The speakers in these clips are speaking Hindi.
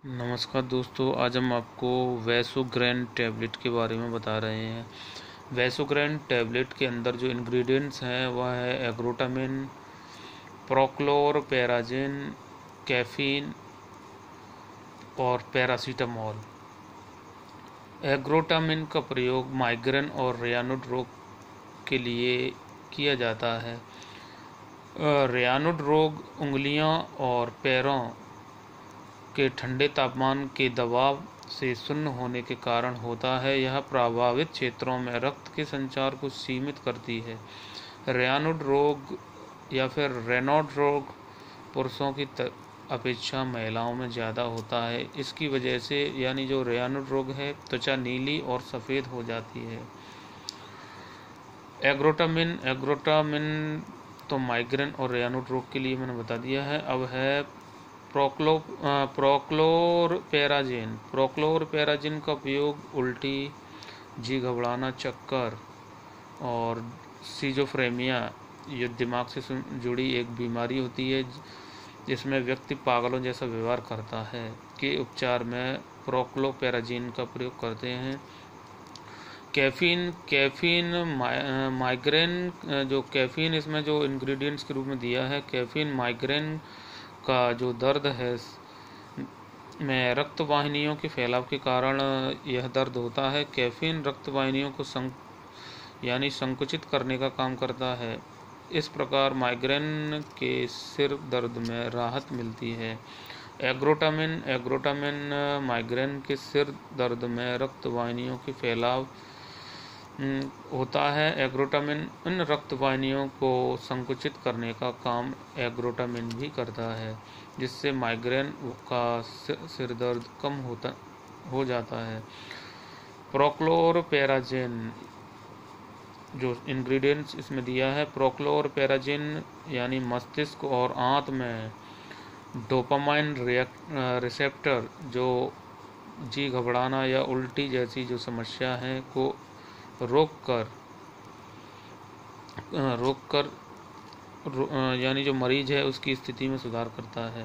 नमस्कार दोस्तों, आज हम आपको वैसोग्रेन टैबलेट के बारे में बता रहे हैं। वैसोग्रेन टैबलेट के अंदर जो इंग्रेडिएंट्स हैं वह है एग्रोटामिन, प्रोक्लोरपेराजिन, कैफीन और पैरासीटामोल। एग्रोटामिन का प्रयोग माइग्रेन और रयानुड रोग के लिए किया जाता है। रयानुड रोग उंगलियों और पैरों के ठंडे तापमान के दबाव से सुन्न होने के कारण होता है। यह प्रभावित क्षेत्रों में रक्त के संचार को सीमित करती है। रयानुड रोग या फिर रेनॉल्ड रोग पुरुषों की अपेक्षा महिलाओं में ज़्यादा होता है। इसकी वजह से यानी जो रयानुड रोग है, त्वचा नीली और सफ़ेद हो जाती है। एग्रोटामिन तो माइग्रेन और रयानुड रोग के लिए मैंने बता दिया है। अब है प्रोक्लोरपेराजिन का उपयोग उल्टी, जी घबराना, चक्कर और सिजोफ्रेनिया, ये दिमाग से जुड़ी एक बीमारी होती है जिसमें व्यक्ति पागलों जैसा व्यवहार करता है, के उपचार में प्रोक्लोरपेराजिन का प्रयोग करते हैं। कैफीन माइग्रेन, जो कैफीन इसमें जो इंग्रेडिएंट्स के रूप में दिया है, कैफीन माइग्रेन का जो दर्द है में रक्त वाहिनियों के फैलाव के कारण यह दर्द होता है। कैफीन रक्त वाहिनियों को संकुचित करने का काम करता है। इस प्रकार माइग्रेन के सिर दर्द में राहत मिलती है। एग्रोटामिन माइग्रेन के सिर दर्द में रक्त वाहिनियों के फैलाव होता है। एग्रोटामिन इन रक्त वाहिनियों को संकुचित करने का काम एग्रोटामिन भी करता है, जिससे माइग्रेन का सिर दर्द कम हो जाता है। प्रोक्लोरपेराजिन जो इंग्रेडिएंट्स इसमें दिया है, प्रोक्लोरपेराजिन यानी मस्तिष्क और आंत में डोपामाइन रिसेप्टर जो जी घबराना या उल्टी जैसी जो समस्या है को रोककर यानी जो मरीज है उसकी स्थिति में सुधार करता है।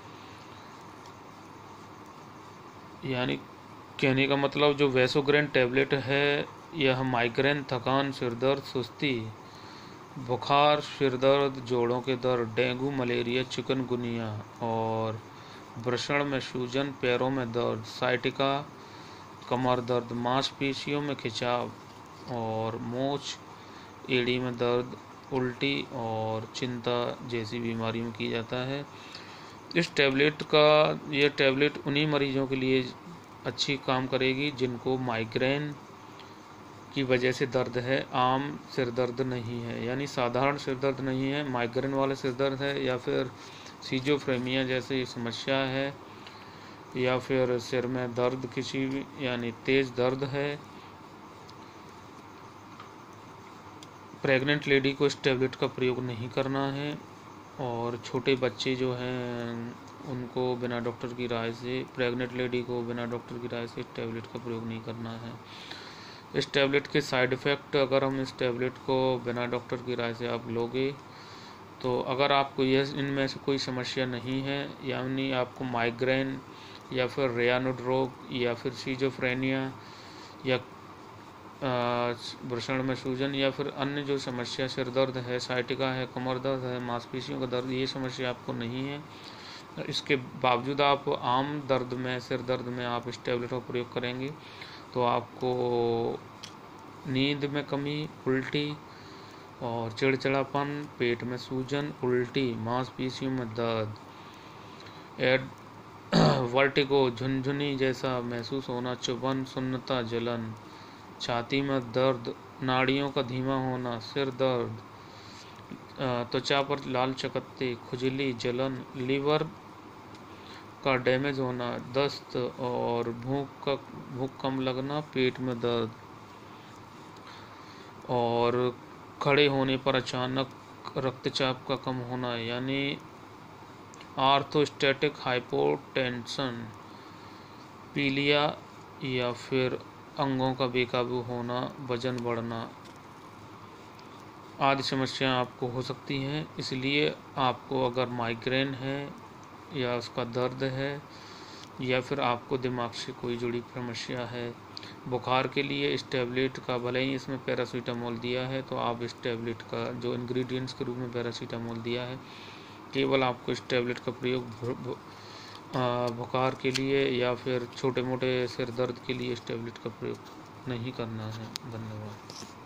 यानी कहने का मतलब जो वैसोग्रेन टैबलेट है, यह माइग्रेन, थकान, सिरदर्द, सुस्ती, बुखार, सिरदर्द, जोड़ों के दर्द, डेंगू, मलेरिया, चिकनगुनिया और वृषण में सूजन, पैरों में दर्द, साइटिका, कमर दर्द, मांसपेशियों में खिंचाव और मोच, एड़ी में दर्द, उल्टी और चिंता जैसी बीमारियों में किया जाता है। ये टैबलेट उन्हीं मरीजों के लिए अच्छी काम करेगी जिनको माइग्रेन की वजह से दर्द है, आम सिर दर्द नहीं है, यानी साधारण सिर दर्द नहीं है, माइग्रेन वाला सिर दर्द है, या फिर सिजोफ्रेनिया जैसी समस्या है, या फिर सिर में दर्द किसी यानी तेज़ दर्द है। प्रेग्नेंट लेडी को इस टैबलेट का प्रयोग नहीं करना है, और छोटे बच्चे जो हैं उनको बिना डॉक्टर की राय से, प्रेग्नेंट लेडी को बिना डॉक्टर की राय से इस टैबलेट का प्रयोग नहीं करना है। इस टैबलेट के साइड इफ़ेक्ट, अगर हम इस टैबलेट को बिना डॉक्टर की राय से आप लोगे तो अगर आपको इनमें से कोई समस्या नहीं है, यानी आपको माइग्रेन या फिर रयानुड रोग या फिर सिजोफ्रेनिया या वृषण में सूजन या फिर अन्य जो समस्या सिर दर्द है, साइटिका है, कमर दर्द है, मांसपेशियों का दर्द, ये समस्या आपको नहीं है, इसके बावजूद आप आम दर्द में, सिर दर्द में आप इस टैबलेट का प्रयोग करेंगे तो आपको नींद में कमी, उल्टी और चिड़चिड़ापन, पेट में सूजन, उल्टी, मांसपेशियों में दर्द, वर्टिगो, झुनझुनी जैसा महसूस होना, चुभन, सुन्नता, जलन, छाती में दर्द, नाड़ियों का धीमा होना, सिर दर्द, त्वचा पर लाल चकत्ते, खुजली, जलन, लीवर का डैमेज होना, दस्त और भूख कम लगना, पेट में दर्द और खड़े होने पर अचानक रक्तचाप का कम होना, यानी आर्थोस्टैटिक हाइपोटेंशन, पीलिया या फिर अंगों का बेकाबू होना, वजन बढ़ना आदि समस्याएं आपको हो सकती हैं। इसलिए आपको अगर माइग्रेन है या उसका दर्द है या फिर आपको दिमाग से कोई जुड़ी समस्या है। बुखार के लिए इस टैबलेट का, भले ही इसमें पैरासीटामोल दिया है, तो आप इस टैबलेट का जो इंग्रेडिएंट्स के रूप में पैरासीटामोल दिया है, केवल आपको इस टैबलेट का प्रयोग बुखार के लिए या फिर छोटे मोटे सिर दर्द के लिए इस टैबलेट का प्रयोग नहीं करना है। धन्यवाद।